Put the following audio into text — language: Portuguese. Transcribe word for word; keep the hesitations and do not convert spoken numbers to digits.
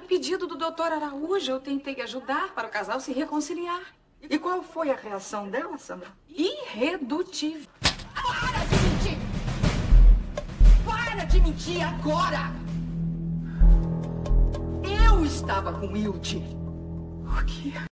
pedido do doutor Araújo, eu tentei ajudar para o casal se reconciliar. E qual foi a reação dela, Sandra? Irredutível. Para de mentir! Para de mentir agora! Eu estava com Wilde. O quê?